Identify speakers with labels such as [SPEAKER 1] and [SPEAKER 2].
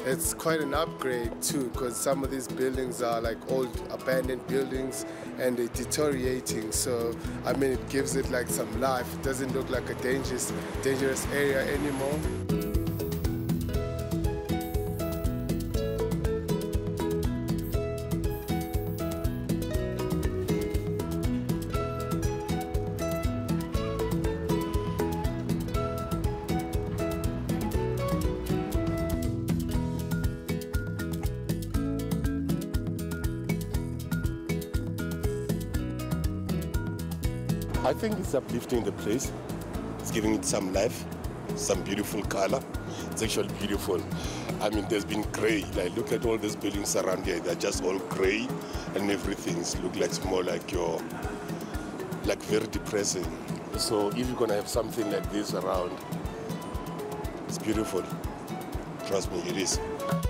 [SPEAKER 1] It's quite an upgrade too, because some of these buildings are like old abandoned buildings and they're deteriorating. So I mean, it gives it like some life. It doesn't look like a dangerous area anymore.
[SPEAKER 2] I think it's uplifting the place. It's giving it some life, some beautiful color. It's actually beautiful. I mean, there's been gray. Like, look at all these buildings around here. They're just all gray and everything's look like more like like very depressing. So if you're gonna have something like this around, it's beautiful. Trust me, it is.